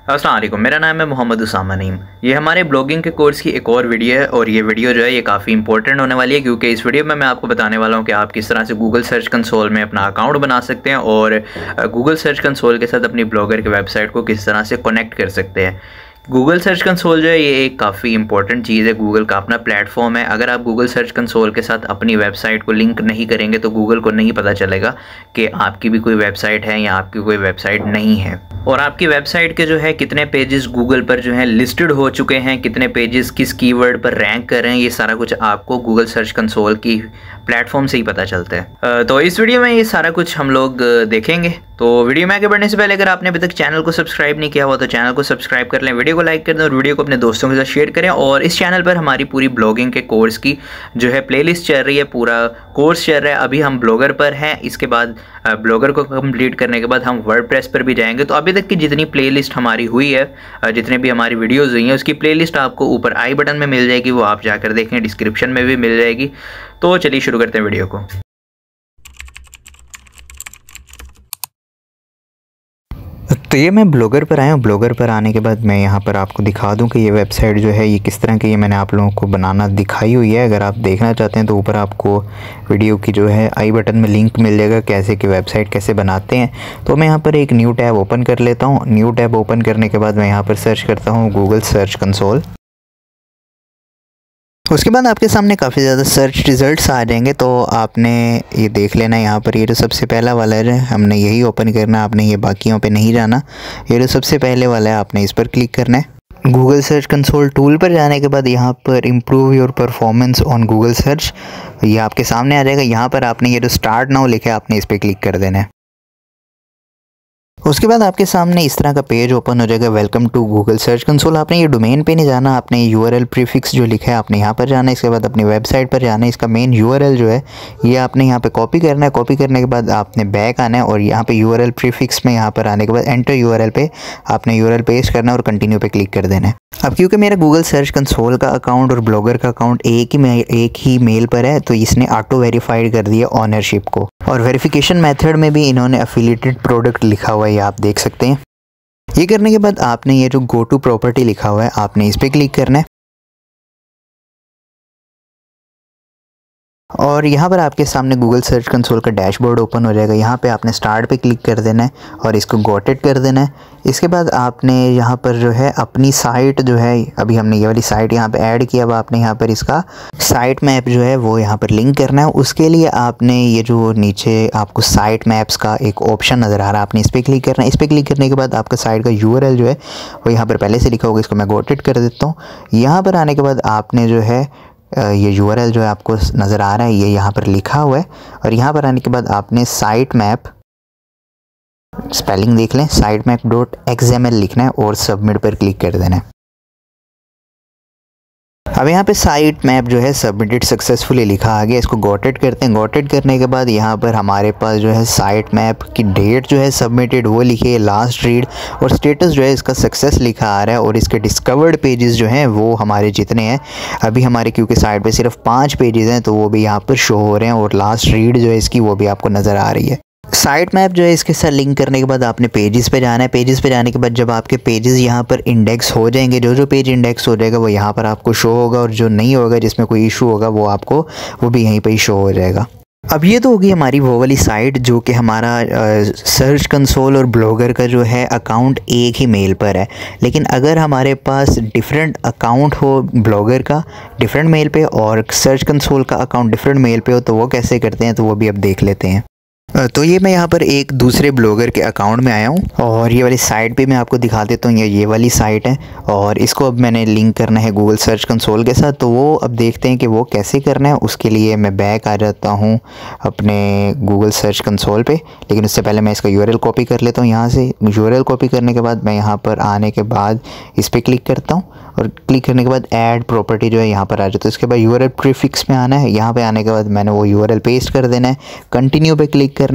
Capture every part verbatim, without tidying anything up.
अस्सलाम वालेकुम, मेरा नाम है मोहम्मद उसामा नईम। ये हमारे ब्लॉगिंग के कोर्स की एक और वीडियो है और ये वीडियो जो है ये काफ़ी इंपॉर्टेंट होने वाली है, क्योंकि इस वीडियो में मैं आपको बताने वाला हूँ कि आप किस तरह से गूगल सर्च कंसोल में अपना अकाउंट बना सकते हैं और गूगल सर्च कंसोल के साथ अपनी ब्लॉगर की वेबसाइट को किस तरह से कनेक्ट कर सकते हैं। गूगल सर्च कंसोल जो है ये एक काफ़ी इंपॉर्टेंट चीज़ है, गूगल का अपना प्लेटफॉर्म है। अगर आप गूगल सर्च कंसोल के साथ अपनी वेबसाइट को लिंक नहीं करेंगे तो गूगल को नहीं पता चलेगा कि आपकी भी कोई वेबसाइट है या आपकी कोई वेबसाइट नहीं है। और आपकी वेबसाइट के जो है कितने पेजेस गूगल पर जो है लिस्टेड हो चुके हैं, कितने पेजेस किस कीवर्ड पर रैंक कर रहे हैं, ये सारा कुछ आपको गूगल सर्च कंसोल की प्लेटफॉर्म से ही पता चलता है। तो इस वीडियो में ये सारा कुछ हम लोग देखेंगे। तो वीडियो में आगे बढ़ने से पहले अगर आपने अभी तक चैनल को सब्सक्राइब नहीं किया हुआ तो चैनल को सब्सक्राइब कर लें, वीडियो को लाइक कर दें और वीडियो को अपने दोस्तों के साथ शेयर करें। और इस चैनल पर हमारी पूरी ब्लॉगिंग के कोर्स की जो है प्लेलिस्ट चल रही है, पूरा कोर्स चल रहा है। अभी हम ब्लॉगर पर हैं, इसके बाद ब्लॉगर को कंप्लीट करने के बाद हम वर्डप्रेस पर भी जाएंगे। तो अभी तक की जितनी प्लेलिस्ट हमारी हुई है, जितने भी हमारी वीडियोज़ हुई हैं, उसकी प्लेलिस्ट आपको ऊपर आई बटन में मिल जाएगी, वो आप जाकर देखें, डिस्क्रिप्शन में भी मिल जाएगी। तो चलिए शुरू करते हैं वीडियो को। तो ये मैं ब्लॉगर पर आया हूँ। ब्लॉगर पर आने के बाद मैं यहाँ पर आपको दिखा दूँ कि ये वेबसाइट जो है ये किस तरह की, ये मैंने आप लोगों को बनाना दिखाई हुई है। अगर आप देखना चाहते हैं तो ऊपर आपको वीडियो की जो है आई बटन में लिंक मिल जाएगा कैसे कि वेबसाइट कैसे बनाते हैं। तो मैं यहाँ पर एक न्यू टैब ओपन कर लेता हूँ। न्यू टैब ओपन करने के बाद मैं यहाँ पर सर्च करता हूँ गूगल सर्च कंसोल। उसके बाद आपके सामने काफ़ी ज़्यादा सर्च रिज़ल्ट्स आ जाएंगे, तो आपने ये देख लेना। यहाँ पर ये जो सबसे पहला वाला है हमने यही ओपन करना है, आपने ये बाकियों पे नहीं जाना। ये जो सबसे पहले वाला है आपने इस पर क्लिक करना है। गूगल सर्च कंसोल टूल पर जाने के बाद यहाँ पर improve your performance on Google search ये आपके सामने आ जाएगा। यहाँ पर आपने ये जो स्टार्ट नाउ लिखा है आपने इस पर क्लिक कर देना है। उसके बाद आपके सामने इस तरह का पेज ओपन हो जाएगा, welcome to Google search console. आपने ये डोमेन पे नहीं जाना, आपने यूआरएल प्रीफिक्स जो लिखा है आपने यहाँ पर जाना है। इसके बाद अपनी वेबसाइट पर जाना है। इसका मेन यूआरएल जो है ये आपने यहाँ पे कॉपी करना है। कॉपी करने के बाद आपने बैक आना है और यहाँ पे यूआरएल प्रीफिक्स में यहाँ पर आने के बाद एंटर यूआरएल पे आपने यूआरएल पेस्ट करना है और कंटिन्यू पे क्लिक कर देना है। अब क्योंकि मेरा गूगल सर्च कंसोल का अकाउंट और ब्लॉगर का अकाउंट एक ही में एक ही मेल पर है, तो इसने ऑटो वेरीफाइड कर दिया ऑनरशिप को। और वेरिफिकेशन मेथड में भी इन्होंने एफिलिएटेड प्रोडक्ट लिखा हुआ है, ये आप देख सकते हैं। ये करने के बाद आपने ये जो गो टू प्रॉपर्टी लिखा हुआ है आपने इस पर क्लिक करना है। और यहाँ पर आपके सामने गूगल सर्च कंसोल का डैशबोर्ड ओपन हो जाएगा। यहाँ पे आपने स्टार्ट पे क्लिक कर देना है और इसको गॉट इट कर देना है। इसके बाद आपने यहाँ पर जो है अपनी साइट जो है, अभी हमने ये वाली साइट यहाँ पे ऐड किया, अब आपने यहाँ पर इसका साइट मैप जो है वो यहाँ पर लिंक करना है। उसके लिए आपने ये जो नीचे आपको साइट मैप्स का एक ऑप्शन नज़र आ रहा है आपने इस पर क्लिक करना है। इस पर क्लिक करने के बाद आपका साइट का यूआरएल जो है वो यहाँ पर पहले से लिखा होगा, इसको मैं गॉट इट कर देता हूँ। यहाँ पर आने के बाद आपने जो है ये यूआरएल जो है आपको नज़र आ रहा है ये यहाँ पर लिखा हुआ है। और यहाँ पर आने के बाद आपने साइट मैप, स्पेलिंग देख लें, साइट मैप डॉट एक्सएमएल लिखना है और सबमिट पर क्लिक कर देना है। अब यहाँ पे साइट मैप जो है सबमिटेड सक्सेसफुली लिखा आ गया। इसको गॉटेड करते हैं। गॉटेड करने के बाद यहाँ पर हमारे पास जो है साइट मैप की डेट जो है सबमिटेड वो लिखी है, लास्ट रीड, और स्टेटस जो है इसका सक्सेस लिखा आ रहा है। और इसके डिस्कवर्ड पेजेस जो हैं वो हमारे जितने हैं, अभी हमारे क्योंकि साइट पे सिर्फ पाँच पेजेस हैं तो वो भी यहाँ पर शो हो रहे हैं। और लास्ट रीड जो है इसकी वो भी आपको नज़र आ रही है। साइट मैप जो है इसके साथ लिंक करने के बाद आपने पेजेस पे जाना है। पेजेस पे जाने के बाद जब आपके पेजेस यहाँ पर इंडेक्स हो जाएंगे, जो जो पेज इंडेक्स हो जाएगा वो यहाँ पर आपको शो होगा, और जो नहीं होगा जिसमें कोई इशू होगा वो आपको वो भी यहीं पर ही शो हो जाएगा। अब ये तो होगी हमारी वो वाली साइट जो कि हमारा सर्च कंसोल और ब्लॉगर का जो है अकाउंट एक ही मेल पर है। लेकिन अगर हमारे पास डिफरेंट अकाउंट हो, ब्लॉगर का डिफरेंट मेल पे और सर्च कंसोल का अकाउंट डिफरेंट मेल पे हो, तो वो कैसे करते हैं तो वो भी अब देख लेते हैं। तो ये मैं यहाँ पर एक दूसरे ब्लॉगर के अकाउंट में आया हूँ और ये वाली साइट पे मैं आपको दिखा देता हूँ। ये ये वाली साइट है और इसको अब मैंने लिंक करना है गूगल सर्च कंसोल के साथ। तो वो अब देखते हैं कि वो कैसे करना है। उसके लिए मैं बैक आ जाता हूँ अपने गूगल सर्च कंसोल पे, लेकिन उससे पहले मैं इसका यूआरएल कॉपी कर लेता हूँ। यहाँ से यूआरएल कॉपी करने के बाद मैं यहाँ पर आने के बाद इस पर क्लिक करता हूँ और क्लिक करने के बाद ऐड प्रॉपर्टी जो है यहाँ पर आ जाता है। उसके बाद यूआरएल प्रीफिक्स में आना है। यहाँ पे आने के बाद मैंने वो यूआरएल पेस्ट कर देना है, कंटिन्यू पे क्लिक करना है।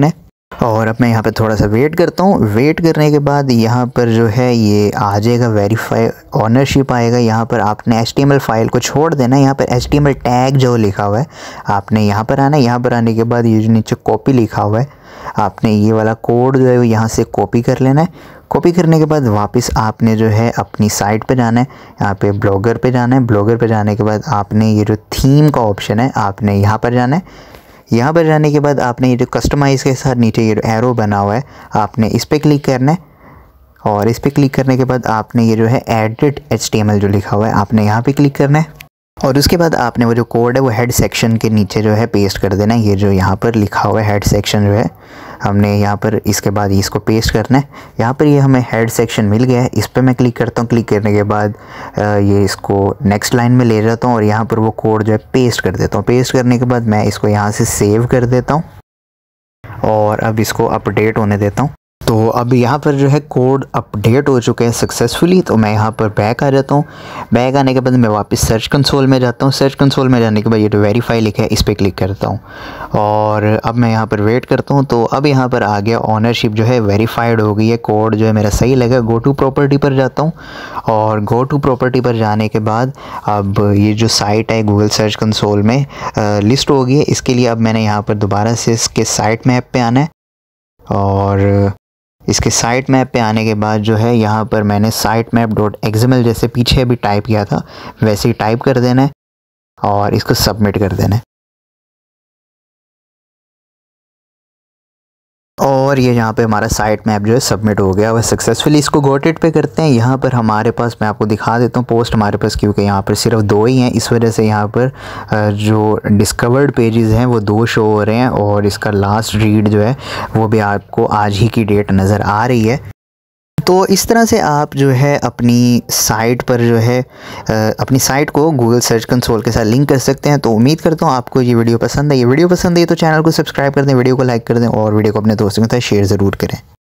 और अब मैं यहाँ पे थोड़ा सा वेट करता हूँ। वेट करने के बाद यहाँ पर जो है ये आ जाएगा, वेरीफाई ओनरशिप आएगा। यहाँ पर आपने H T M L file को छोड़ देना है। यहाँ पर H T M L tag जो लिखा हुआ है आपने यहाँ पर आना है। यहाँ पर आने के बाद ये जो नीचे कॉपी लिखा हुआ है आपने ये वाला कोड जो है वो यहाँ से कॉपी कर लेना है। कॉपी करने के बाद वापस आपने जो है अपनी साइट पे जाना है। यहाँ पे ब्लॉगर पे जाना है। ब्लॉगर पे जाने के बाद आपने ये जो थीम का ऑप्शन है आपने यहाँ पर जाना है। यहाँ पर जाने के बाद आपने ये जो कस्टमाइज़ के साथ नीचे ये जो एरो बना हुआ है आपने इस पर क्लिक करना है। और इस पर क्लिक करने के बाद आपने ये जो है edit H T M L जो लिखा हुआ है आपने यहाँ पे क्लिक करना है। और उसके बाद आपने वो जो कोड है वो हेड सेक्शन के नीचे जो है पेस्ट कर देना है। ये जो यहाँ पर लिखा हुआ है हेड सेक्शन जो है हमने यहाँ पर इसके बाद इसको पेस्ट करना है। यहाँ पर ये यह हमें हेड सेक्शन मिल गया है। इस पर मैं क्लिक करता हूँ। क्लिक करने के बाद ये इसको नेक्स्ट लाइन में ले जाता हूँ और यहाँ पर वो कोड जो है पेस्ट कर देता हूँ। पेस्ट करने के बाद मैं इसको यहाँ से सेव कर देता हूँ और अब इसको अपडेट होने देता हूँ। तो अब यहाँ पर जो है कोड अपडेट हो चुका है सक्सेसफुली। तो मैं यहाँ पर बैक आ जाता हूँ। बैक आने के बाद मैं वापस सर्च कंसोल में जाता हूँ। सर्च कंसोल में जाने के बाद ये जो वेरीफाई लिखा है इस पर क्लिक करता हूँ और अब मैं यहाँ पर वेट करता हूँ। तो अब यहाँ पर आ गया ओनरशिप जो है वेरीफाइड हो गई है। कोड जो है मेरा सही लगा। गो टू प्रॉपर्टी पर जाता हूँ और गो टू प्रॉपर्टी पर जाने के बाद अब ये जो साइट है गूगल सर्च कंसोल में लिस्ट हो गई है। इसके लिए अब मैंने यहाँ पर दोबारा से इसके साइट मैप पे आना है और इसके साइट मैप पे आने के बाद जो है यहाँ पर मैंने sitemap dot X M L जैसे पीछे भी टाइप किया था वैसे ही टाइप कर देना है और इसको सबमिट कर देना है। और ये यहाँ पे हमारा साइट मैप जो है सबमिट हो गया वह सक्सेसफुली। इसको गोटेड पे करते हैं। यहाँ पर हमारे पास मैं आपको दिखा देता हूँ पोस्ट हमारे पास, क्योंकि यहाँ पर सिर्फ दो ही हैं इस वजह से यहाँ पर जो डिस्कवर्ड पेजेस हैं वो दो शो हो रहे हैं और इसका लास्ट रीड जो है वो भी आपको आज ही की डेट नज़र आ रही है। तो इस तरह से आप जो है अपनी साइट पर जो है अपनी साइट को गूगल सर्च कंसोल के साथ लिंक कर सकते हैं। तो उम्मीद करता हूँ आपको ये वीडियो पसंद है। ये वीडियो पसंद है तो चैनल को सब्सक्राइब कर दें, वीडियो को लाइक कर दें और वीडियो को अपने दोस्तों के साथ शेयर ज़रूर करें।